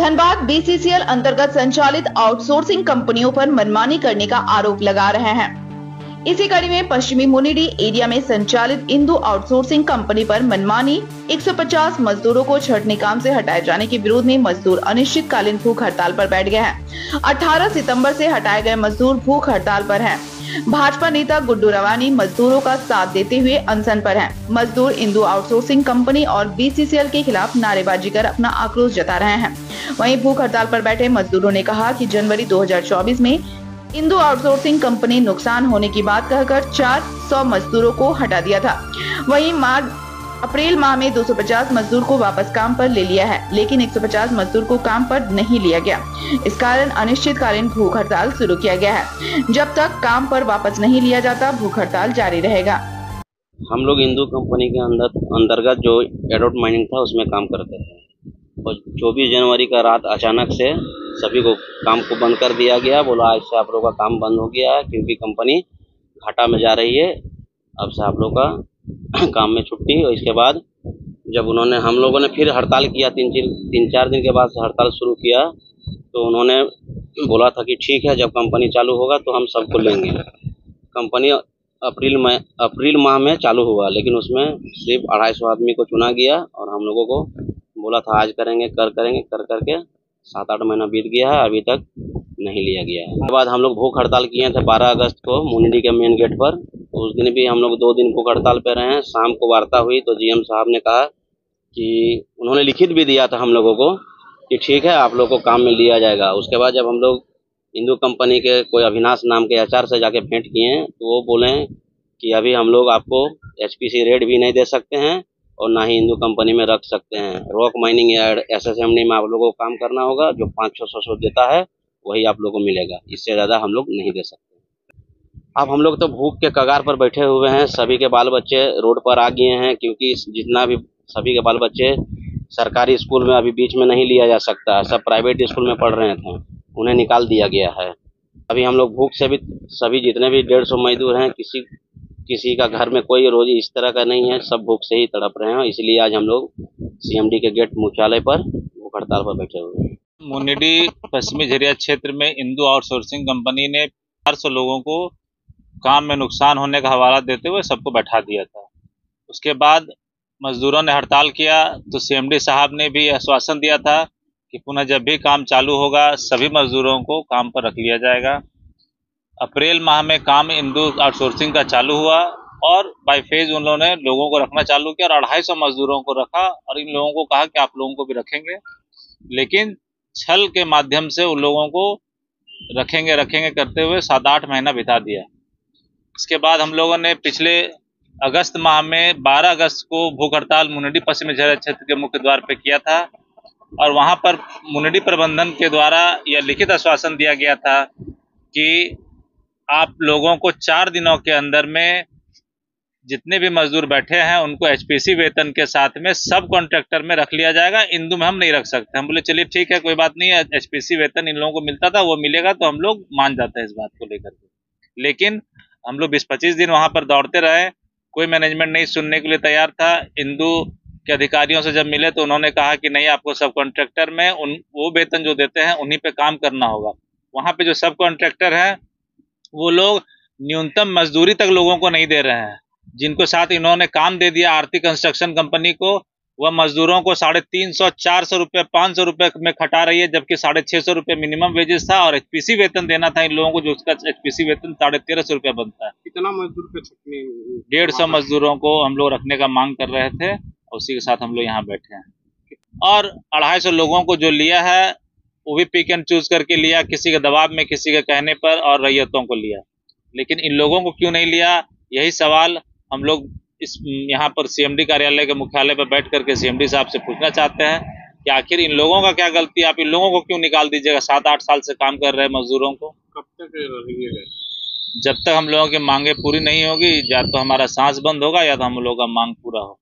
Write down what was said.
Dhanbad BCCL अंतर्गत संचालित outsourcing कंपनियों पर मनमानी करने का आरोप लगा रहे हैं। इसी कड़ी में पश्चिमी मुनिडी एरिया में संचालित इंदु आउटसोर्सिंग कंपनी पर मनमानी 150 मजदूरों को छंटनी काम से हटाए जाने के विरोध में मजदूर अनिश्चितकालीन भूख हड़ताल पर बैठ गए हैं। 18 सितंबर से हटाए गए मजदूर भूख हड़ताल पर हैं। भाजपा नेता गुड्डू रवानी मजदूरों का साथ देते हुए अनशन पर हैं। मजदूर इंदु आउटसोर्सिंग कंपनी और बीसीसीएल के खिलाफ नारेबाजी कर अपना आक्रोश जता रहे हैं। वहीं भूख हड़ताल पर बैठे मजदूरों ने कहा कि जनवरी 2024 में इंदु आउटसोर्सिंग कंपनी नुकसान होने की बात कहकर 400 मजदूरों को हटा दिया था। वहीं अप्रैल माह में 250 मजदूर को वापस काम पर ले लिया है, लेकिन 150 मजदूर को काम पर नहीं लिया गया। इस कारण अनिश्चितकालीन भूख हड़ताल शुरू किया गया है। जब तक काम पर वापस नहीं लिया जाता भूख हड़ताल जारी रहेगा। हम लोग इंदु कंपनी के अंतर्गत जो एडोट माइनिंग था उसमें काम करते थे और 24 जनवरी का रात अचानक से सभी को काम को बंद कर दिया गया। बोला आज से आप लोगों का काम बंद हो गया है क्योंकि कंपनी घाटा में जा रही है, अब से आप लोग का काम में छुट्टी। और इसके बाद जब हम लोगों ने फिर हड़ताल किया, 3-4 दिन के बाद से हड़ताल शुरू किया, तो उन्होंने बोला था कि ठीक है जब कंपनी चालू होगा तो हम सबको लेंगे। कंपनी अप्रैल माह में चालू हुआ, लेकिन उसमें सिर्फ 250 आदमी को चुना गया और हम लोगों को बोला था आज करेंगे कर करके 7-8 महीना बीत गया है, अभी तक नहीं लिया गया है। उसके बाद हम लोग भूख हड़ताल किए थे 12 अगस्त को मुनिडी के मेन गेट पर। तो उस दिन भी हम लोग 2 दिन भूख हड़ताल पे रहे हैं। शाम को वार्ता हुई तो जीएम साहब ने कहा कि उन्होंने लिखित भी दिया था हम लोगों को कि ठीक है आप लोग को काम में लिया जाएगा। उसके बाद जब हम लोग इंदु कंपनी के कोई अविनाश नाम के एचआर से जाके भेंट किए तो वो बोले कि अभी हम लोग आपको एचपीसी रेट भी नहीं दे सकते हैं और ना ही इंदु कंपनी में रख सकते हैं। रॉक माइनिंग या एसएसएमडी में आप लोगों को काम करना होगा, जो 500-600 देता है वही आप लोगों को मिलेगा, इससे ज़्यादा हम लोग नहीं दे सकते। अब हम लोग तो भूख के कगार पर बैठे हुए हैं। सभी के बाल बच्चे रोड पर आ गए हैं क्योंकि जितना भी सभी के बाल बच्चे सरकारी स्कूल में अभी बीच में नहीं लिया जा सकता है, सब प्राइवेट स्कूल में पढ़ रहे थे, उन्हें निकाल दिया गया है। अभी हम लोग भूख से भी सभी जितने भी 150 मजदूर हैं, किसी का घर में कोई रोजी इस तरह का नहीं है, सब भूख से ही तड़प रहे हैं। इसलिए आज हम लोग सीएमडी के गेट मुख्यालय पर भूख हड़ताल पर बैठे हुए हैं। मुनिडी पश्चिमी झरिया क्षेत्र में इंदु आउटसोर्सिंग कंपनी ने 400 लोगों को काम में नुकसान होने का हवाला देते हुए सबको बैठा दिया था। उसके बाद मजदूरों ने हड़ताल किया तो सीएमडी साहब ने भी आश्वासन दिया था कि पुनः जब भी काम चालू होगा सभी मजदूरों को काम पर रख लिया जाएगा। अप्रैल माह में काम इंदु आउटसोर्सिंग का चालू हुआ और बाय फेज उन्होंने लोगों को रखना चालू किया और 250 मजदूरों को रखा और इन लोगों को कहा कि आप लोगों को भी रखेंगे, लेकिन छल के माध्यम से उन लोगों को रखेंगे करते हुए 7-8 महीना बिता दिया। इसके बाद हम लोगों ने पिछले अगस्त माह में 12 अगस्त को भूख हड़ताल मुनिडी पश्चिमी झरिया क्षेत्र के मुख्य द्वार पे किया था और वहां पर मुनिडी प्रबंधन के द्वारा यह लिखित आश्वासन दिया गया था कि आप लोगों को 4 दिनों के अंदर में जितने भी मजदूर बैठे हैं उनको एचपीसी वेतन के साथ में सब कॉन्ट्रैक्टर में रख लिया जाएगा, इंदु में हम नहीं रख सकते। हम बोले चलिए ठीक है कोई बात नहीं है, एचपीसी वेतन इन लोगों को मिलता था वो मिलेगा तो हम लोग मान जाते हैं इस बात को लेकर के। लेकिन हम लोग 20-25 दिन वहां पर दौड़ते रहे, कोई मैनेजमेंट नहीं सुनने के लिए तैयार था। इंदु के अधिकारियों से जब मिले तो उन्होंने कहा कि नहीं आपको सब कॉन्ट्रैक्टर में वो वेतन जो देते हैं उन्हीं पे काम करना होगा। वहां पे जो सब कॉन्ट्रैक्टर है वो लोग न्यूनतम मजदूरी तक लोगों को नहीं दे रहे हैं। जिनको साथ इन्होंने काम दे दिया आर्थिक कंस्ट्रक्शन कंपनी को, वह मजदूरों को 350-400 रुपये 500 रुपये में खटा रही है, जबकि 650 रुपये मिनिमम वेजेस था और एचपीसी वेतन देना था इन लोगों को, जो उसका एचपीसी वेतन 1350 रुपये बनता है। कितना मजदूर पे छुट्टी? 150 मजदूरों को हम लोग रखने का मांग कर रहे थे, उसी के साथ हम लोग यहाँ बैठे हैं। और 250 लोगों को जो लिया है वो भी पिक एंड चूज करके लिया, किसी के दबाव में, किसी के कहने पर, और रैयतों को लिया। लेकिन इन लोगों को क्यों नहीं लिया, यही सवाल हम लोग इस यहाँ पर सीएमडी कार्यालय के मुख्यालय पर बैठ करके सीएमडी साहब से पूछना चाहते हैं कि आखिर इन लोगों का क्या गलती, आप इन लोगों को क्यों निकाल दीजिएगा? 7-8 साल से काम कर रहे मजदूरों को कब तक रहेंगे? जब तक हम लोगों की मांगे पूरी नहीं होगी, या तो हमारा सांस बंद होगा या तो हम लोगों का मांग पूरा होगा।